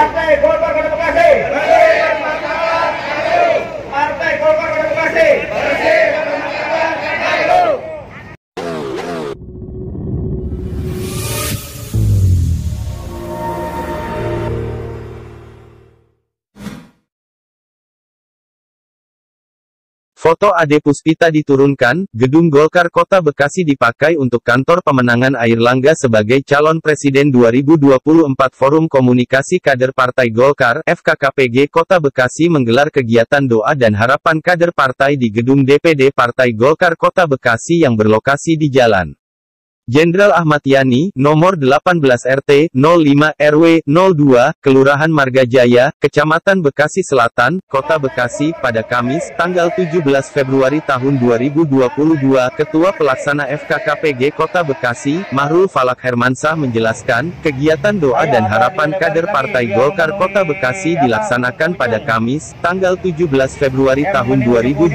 Partai Golkar Kota Bekasi. Partai Golkar Kota Bekasi. Foto Ade Puspita diturunkan, Gedung Golkar Kota Bekasi dipakai untuk kantor pemenangan Airlangga sebagai calon presiden 2024. Forum Komunikasi Kader Partai Golkar, FKKPG Kota Bekasi menggelar kegiatan doa dan harapan kader partai di Gedung DPD Partai Golkar Kota Bekasi yang berlokasi di Jalan Jenderal Ahmad Yani, nomor 18 RT, 05 RW, 02, Kelurahan Margajaya, Kecamatan Bekasi Selatan, Kota Bekasi, pada Kamis, tanggal 17 Februari tahun 2022. Ketua Pelaksana FKKPG Kota Bekasi, Mahrul Falak Hermansyah menjelaskan, kegiatan doa dan harapan kader Partai Golkar Kota Bekasi dilaksanakan pada Kamis, tanggal 17 Februari tahun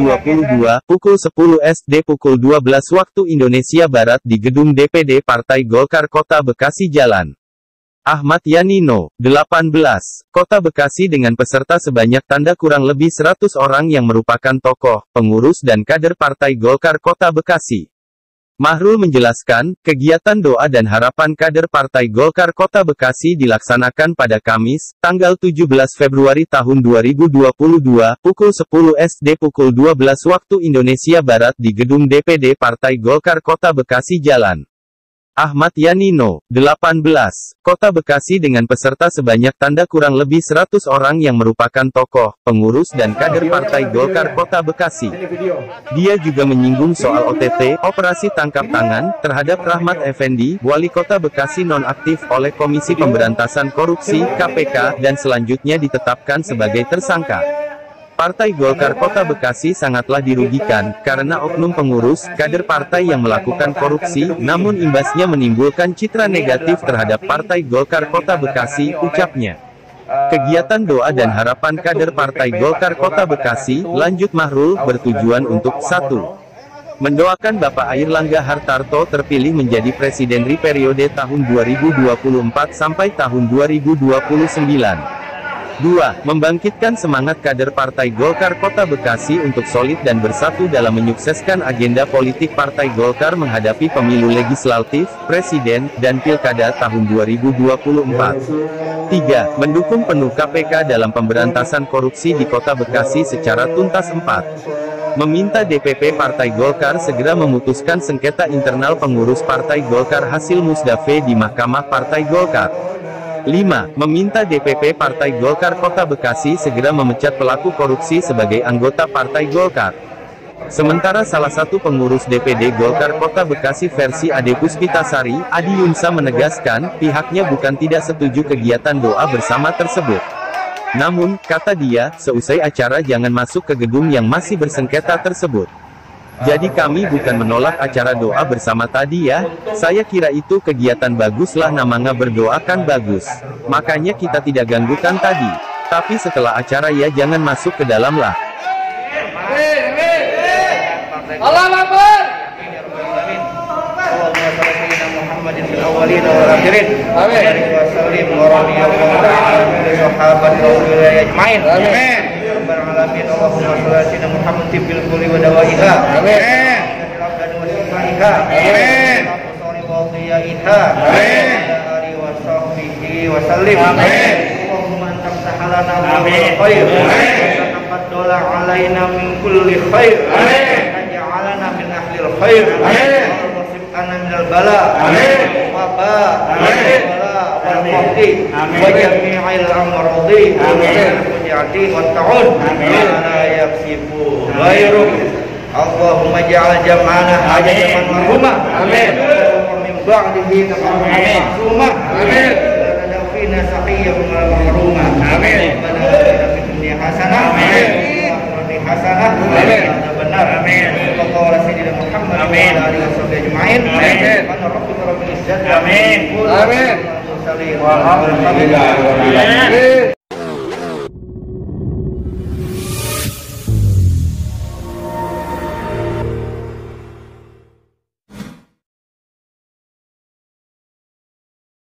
2022, pukul 10 SD pukul 12 waktu Indonesia Barat di Gedung DPD Partai Golkar Kota Bekasi Jalan Ahmad Yani No. 18, Kota Bekasi dengan peserta sebanyak tanda kurang lebih 100 orang yang merupakan tokoh, pengurus dan kader Partai Golkar Kota Bekasi. Mahrul menjelaskan, kegiatan doa dan harapan kader Partai Golkar Kota Bekasi dilaksanakan pada Kamis, tanggal 17 Februari tahun 2022, pukul 10 SD pukul 12 waktu Indonesia Barat di Gedung DPD Partai Golkar Kota Bekasi Jalan Ahmad Yani No. 18, Kota Bekasi dengan peserta sebanyak tanda kurang lebih 100 orang yang merupakan tokoh, pengurus dan kader Partai Golkar Kota Bekasi. Dia juga menyinggung soal OTT, operasi tangkap tangan, terhadap Rahmat Effendi, Wali Kota Bekasi nonaktif oleh Komisi Pemberantasan Korupsi, KPK, dan selanjutnya ditetapkan sebagai tersangka. Partai Golkar Kota Bekasi sangatlah dirugikan, karena oknum pengurus, kader partai yang melakukan korupsi, namun imbasnya menimbulkan citra negatif terhadap Partai Golkar Kota Bekasi, ucapnya. Kegiatan doa dan harapan kader Partai Golkar Kota Bekasi, lanjut Mahrul, bertujuan untuk 1. Mendoakan Bapak Airlangga Hartarto terpilih menjadi presiden di periode tahun 2024 sampai tahun 2029. 2. Membangkitkan semangat kader Partai Golkar Kota Bekasi untuk solid dan bersatu dalam menyukseskan agenda politik Partai Golkar menghadapi pemilu legislatif, presiden, dan pilkada tahun 2024. 3. Mendukung penuh KPK dalam pemberantasan korupsi di Kota Bekasi secara tuntas. 4. Meminta DPP Partai Golkar segera memutuskan sengketa internal pengurus Partai Golkar hasil musdafe di Mahkamah Partai Golkar. 5. Meminta DPP Partai Golkar Kota Bekasi segera memecat pelaku korupsi sebagai anggota Partai Golkar. Sementara salah satu pengurus DPD Golkar Kota Bekasi versi Ade Puspitasari, Adi Yunsa menegaskan, pihaknya bukan tidak setuju kegiatan doa bersama tersebut. Namun, kata dia, seusai acara jangan masuk ke gedung yang masih bersengketa tersebut. Jadi kami bukan menolak acara doa bersama tadi ya, saya kira itu kegiatan baguslah, namanya berdoa kan bagus. Makanya kita tidak ganggukan tadi. Tapi setelah acara ya jangan masuk ke dalam lah. Allahu Akbar. Amin. Alamin Allahumma shalli ala sayyidina Muhammad bil kulli wa dawaiha. Amin. Amin. Amin. Wa sahbihi wa sallim. Amin. Allahumma anta sahalana wa khair. Amin. Taqaddala alaina min kulli khair. Amin. Taj'alana min ahlil khair. Amin. Wasif'ana minal bala. Amin. Waba. Amin. Amin. Wa jami'il amradi. Amin. Jadi wa ta'un. Amin. La yaksifu ghairuk. Allahumma ja'al jam'ana hajaman marhumah. Amin. Min ba'dihi amin. Amin. Lana fina saqiyyah marhumah. Amin. Lana fid dunya hasanah. Amin. Wa hasanah. Amin. Benar. Amin. Sallallahu alaihi Muhammad wa alihi wasallam ajma'in. Amin. Ana rabbika rabbil izzati. Amin. Amin. Alhamdulillah.